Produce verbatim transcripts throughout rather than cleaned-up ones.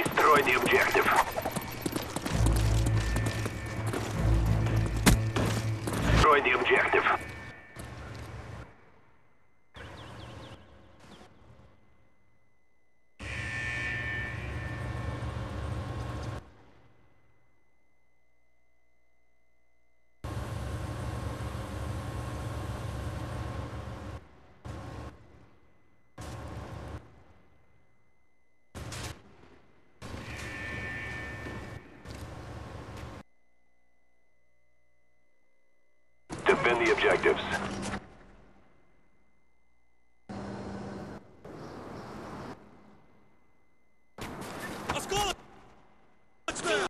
Destroy the objective. Destroy the objective. Defend the objectives. Let's go! Let's go!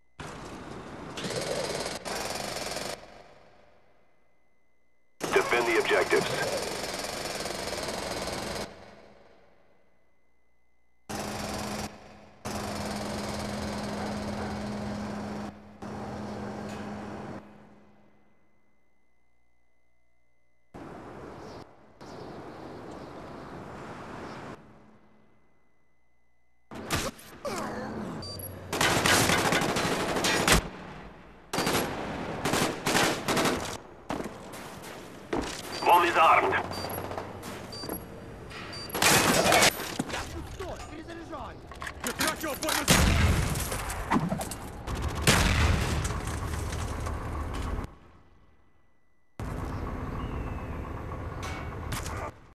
Defend the objectives. Bomb is armed. Перезаряжай! Прекращу, понял!